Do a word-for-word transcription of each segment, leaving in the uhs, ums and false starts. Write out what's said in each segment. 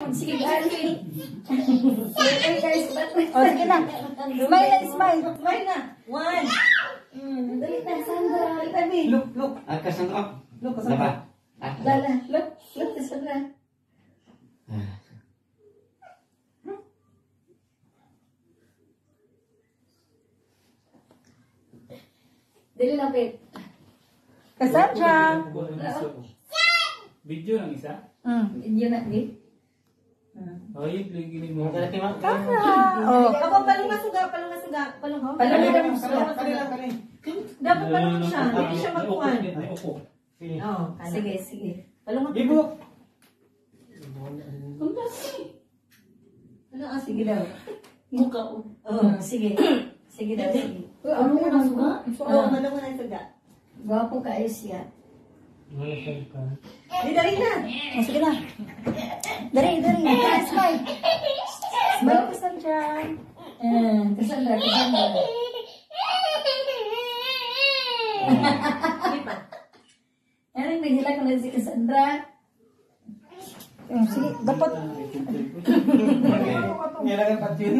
Sige, Arvin. Okay, guys. O, sige na. Smile na, smile. Smile na. One. Mm, dali na, Sandra. Itabi. Look, look. Ah, Cassandra. Look, Laba. Sandra. Ah. Lala. Look. Look, Sandra. Dali lapit. Cassandra. Video lang isa? Mm. Yun na, di? Oh, yun, giling mo. Oh. Ako, palong masuga, palong masuga, palong Palong palong masuga. masuga. Dapat palong siya, hindi siya magkuhan. Ay, upo. Oo, sige, sige. Palong masuga. Ibu. Ano, ah, sige daw. Mukha ko. Oo, sige. Sige daw, sige. Ano mo na suga? Oo, ano mo na suga. Gwapo ka, ayos siya. Di, dali na. O, sige na. Dari, dari. Dari, smile. Smile, Cassandra. Eh, Cassandra, Cassandra. Erin, naghila ko na si Cassandra. Mm, sige, dapat. Kailangan patin.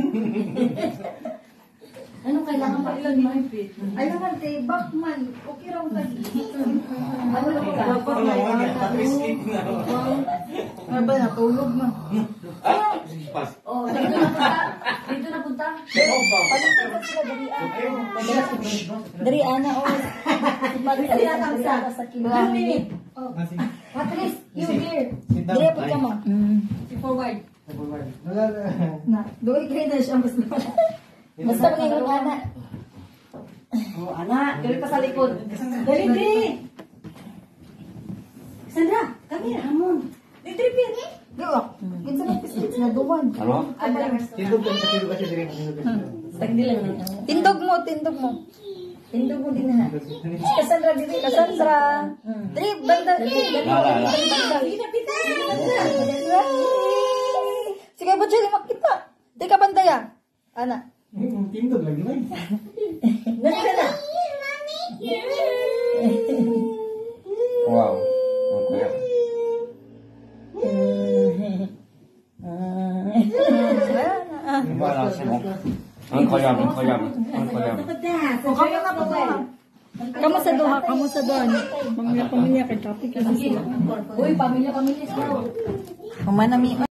Ano kailangan pa ilan mo? Ayaw man, te, Bachman. Okay raw ka. Ano lang ka? Ano ba, natulog na. Ah, pas. Oh, dito na punta. Dito na punta. Palitan sila, dari, ana. Dari, ana, o. Dari, ana, sa. Sa kiluhan. Oh, Patrice, you here. Dari, apit ka mo. You forward. Na, doon kayo na siya, mas basta mga yung ana. Oh, anak, dali pa sa likod. Dali, di. Cassandra, come here. Hamon. Di, trip yan. Di, o. Minsan ang pisit na duwan. Ano? Tindog lang, tindog kasi diri. Tagdi lang na. Tindog mo, tindog mo. Tindog mo din na. Cassandra, dito, Cassandra. Dari, banda, dari, Lala, lala. banda. Sige na, pita. Sige na. Sige, ba't siya di makita? Di ka bandaya. Ana. Tindog lagi lang. Dali ka na. Wow. Okay. Wala sa mo. Ang kaya mo, kaya mo. Ang kaya mo. O, kamu na po ba? Kamu sa duha, kamu sa duha. Pamilya, pamilya, kay topic. Uy, pamilya, pamilya. Kumanami.